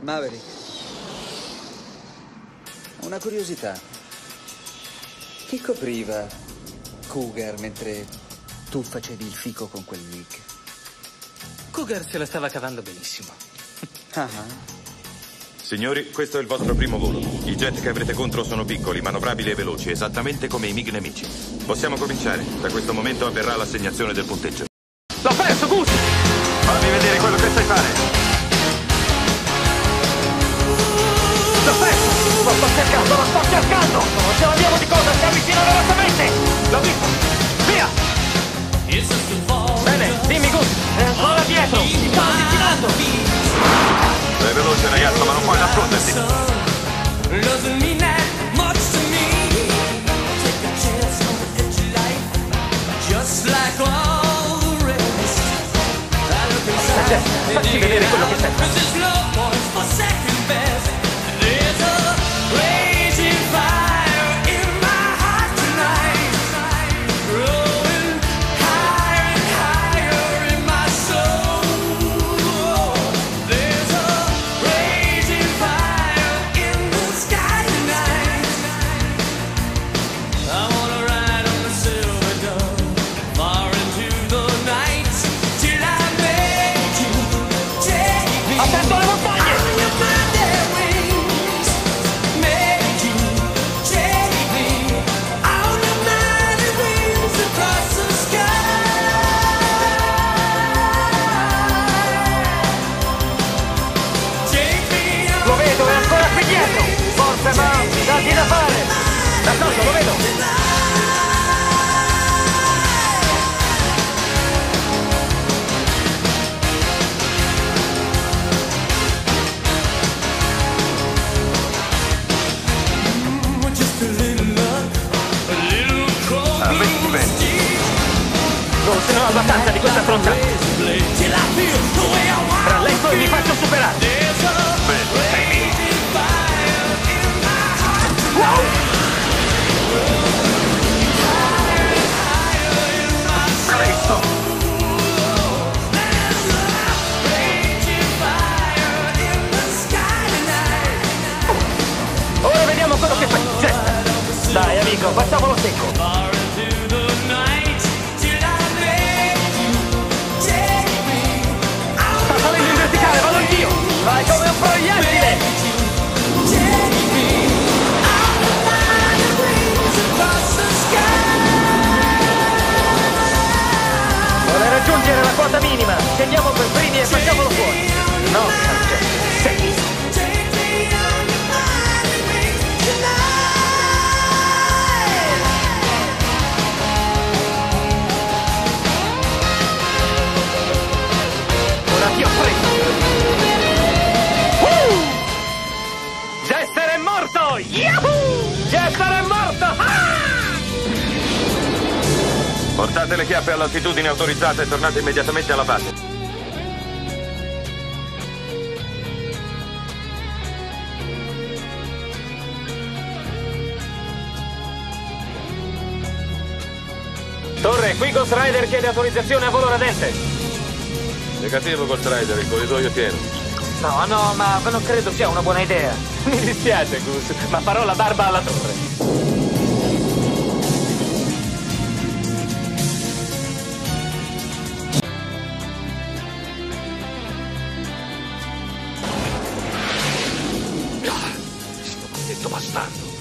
Maverick, una curiosità. Chi copriva Cougar mentre tu facevi il fico con quel Nick? Cougar se la stava cavando benissimo. Ah. Signori, questo è il vostro primo volo. I jet che avrete contro sono piccoli, manovrabili e veloci, esattamente come i MiG nemici. Possiamo cominciare. Da questo momento avverrà l'assegnazione del punteggio. L'ho perso, Gus! Fammi vedere quello che sai fare. L'ho perso! Lo sto cercando, lo sto cercando! Non ce l'abbiamo di cosa, si avvicina velocemente! L'ho visto! Via! Bene, dimmi, Gus! È ancora dietro! Si sta avvicinando! Sei veloce, ragazzo, ma non puoi nasconderti. Facci vedere quello che sei. Attento alle montagne! Lo vedo, è ancora qui dietro! Forse, ma dagli da fare! D'accordo, lo vedo! Non se ne ho abbastanza di questa frontata. Rallento e mi faccio superare. Beh, sei lì. Wow! Presto! Ora vediamo quello che fai. Gesta. Dai, amico, facciamolo secco. Vado anch'io! Vai come un proiettile! Vuole raggiungere la quota minima! Scendiamo per primi e facciamolo fuori! No, Sergio! Sei! Ora ti ho preso! Jester è morto! Yahoo! Jester è morto! Ah! Portate le chiappe all'altitudine autorizzata e tornate immediatamente alla base. Torre, qui Ghost Rider chiede autorizzazione a volo radente. Negativo, Ghost Rider, il corridoio è pieno. No, ma non credo sia una buona idea. Mi dispiace, Gus, ma farò la barba alla torre. Sto maledetto bastardo.